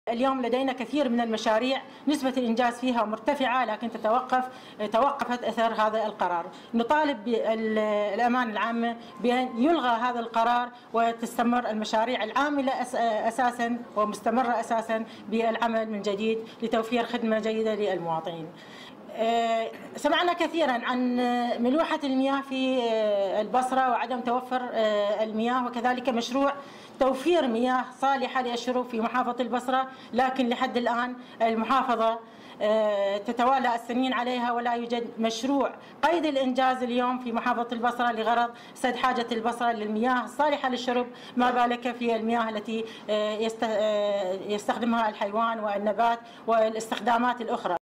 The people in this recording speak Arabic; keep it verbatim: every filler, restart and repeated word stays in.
اليوم لدينا كثير من المشاريع نسبة الإنجاز فيها مرتفعة، لكن تتوقف توقفت أثر هذا القرار. نطالب بالأمانة العامة بأن يلغى هذا القرار وتستمر المشاريع العاملة أساسا ومستمرة أساسا بالعمل من جديد لتوفير خدمة جيدة للمواطنين. سمعنا كثيرا عن ملوحة المياه في البصرة وعدم توفر المياه، وكذلك مشروع توفير مياه صالحة للشرب في محافظة البصرة، لكن لحد الآن المحافظة تتوالى السنين عليها ولا يوجد مشروع قيد الإنجاز اليوم في محافظة البصرة لغرض سد حاجة البصرة للمياه الصالحة للشرب، ما بالك في المياه التي يستخدمها الحيوان والنبات والاستخدامات الأخرى.